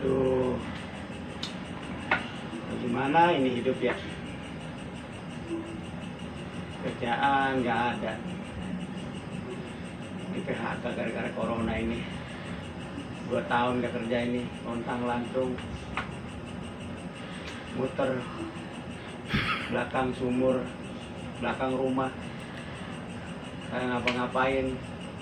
Aduh, gimana ini hidup ya? Kerjaan nggak ada, di PHK gara-gara corona ini. 2 tahun nggak kerja ini, lontang lantung, muter belakang sumur, belakang rumah, kayak ngapa-ngapain.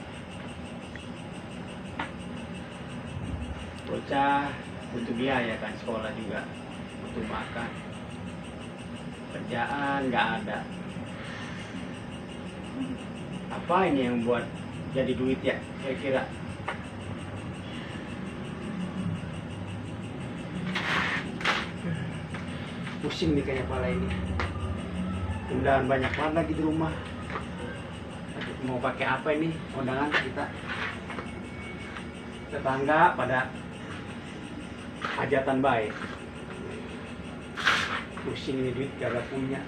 Bocah butuh biaya kan, sekolah juga butuh makan, kerjaan nggak ada. Apa ini yang buat jadi duit ya kira-kira? Pusing nih kayaknya kepala ini. Undangan banyak banget lagi di rumah. Aduh, mau pakai apa ini undangan kita? Tetangga pada hajatan baik. Pusing ini, duit gak punya.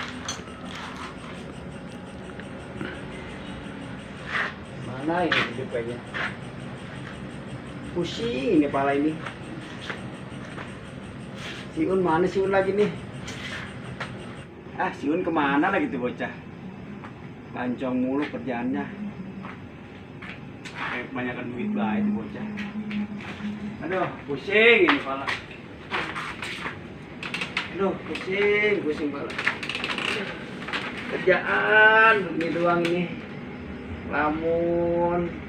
Mana ini hidup kayaknya? Pusing ini kepala ini. Siun mana Siun lagi nih? Siun kemana lagi tuh bocah? Lancong mulu kerjaannya. Kebanyakan duit lah itu bocah. Aduh, pusing ini kepala. Aduh, pusing kepala. Kerjaan ini doang ini. Lamun